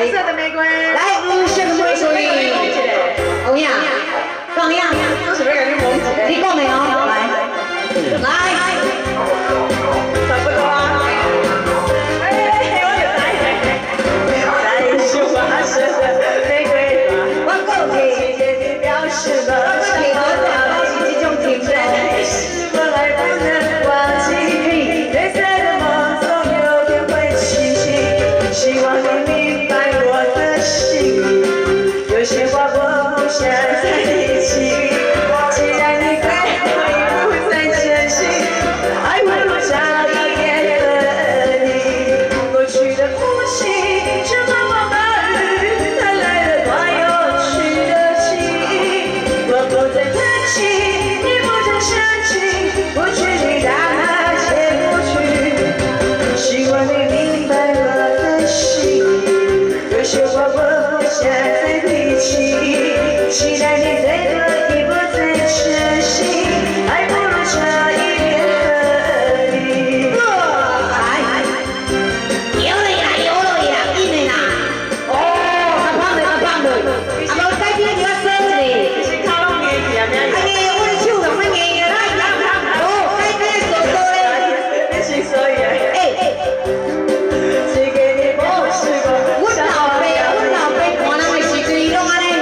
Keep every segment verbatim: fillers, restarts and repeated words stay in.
黄色的玫瑰， 来，五色的玫瑰，欧阳，放样， 都是没人蒙起。 你讲的哦，来，来， 差不多啊。哎，我就来，再说花色的玫瑰花， 我够体贴地表示了想要了解这种情绪，是否还不能忘记？黑色的梦总有天会清醒，希望你明白我的心意。有些话我不想在一起，既然你对我已不再真心，还不如早一点分离。过去的不幸，只把我们带来了多有趣的记忆。我不再叹气，你不再生气，过去你让那些过去。希望你明白我的心意，有些话我不想再提起。期待你对我已不再真心，还不如差一点分离。 来，摇了呀，摇了呀，紧的啦。哦，阿胖的，阿胖的，阿无改天你要生一个。 是靠硬去啊，咩？ 啊，硬的我的手同你硬的啦，哦，改天手手嘞。 你是所以哎，只给你不是我。 阮老爸，阮老爸看人的时阵，伊拢安尼。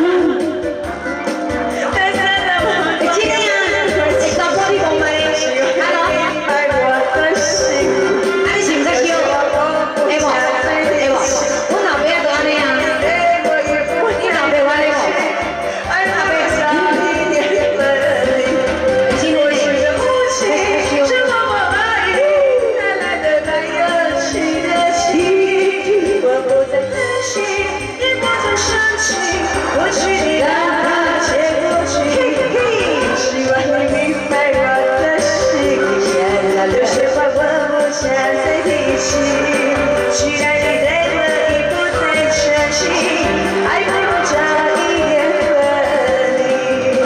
黑色的梦， 会真的啊？会查甫你讲吗？哈喽， 明白我的心。 啊，你是毋知笑？会无？会无？阮老爸也都安尼啊。你老爸我安尼无？ 爱他被少一点分离。过去的不幸，是我爱你带来的那有趣的记忆。我不再担心，也不再生气，过去你让它结过去。希望你明白我的心意，有些话我不想再提起。期待你对我已不再真心，还不如早一点分离。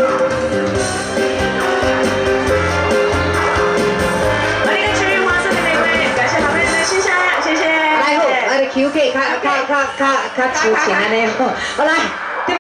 我的歌曲《黄色的玫瑰》，感谢好朋友们的欣赏，谢谢。 来好，我的 Q K 较较较较较抒情安尼好，好来。